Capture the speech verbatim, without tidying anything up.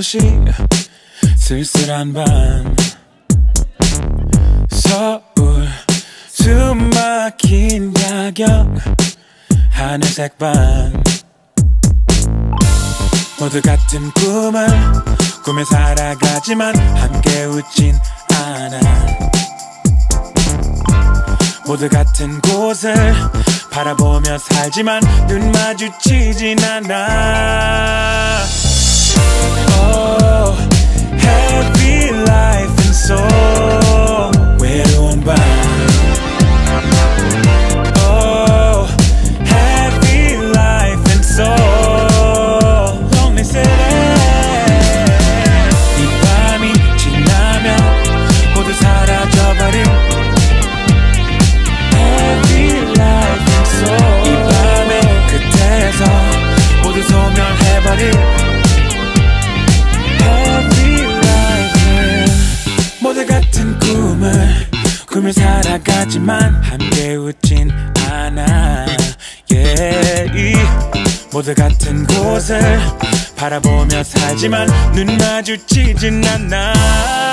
도시 쓸쓸한 밤 서울 숨막힌 야경 하늘색 밤 모두 같은 꿈을 꾸며 살아가지만 함께 웃진 않아 모두 같은 곳을 바라보며 살지만 눈 마주치진 않아 Oh, happy life and soul 외로운 밤 Oh, happy life and soul lonely city 이 밤이 지나면 모두 사라져버린 Happy life and soul 이 밤의 끝에서 모두 소멸해버린 모두 같은 꿈을 꾸며 살아가지만 함께 웃진 않아 yeah. 모두 같은 곳을 바라보며 살지만 눈 마주치진 않아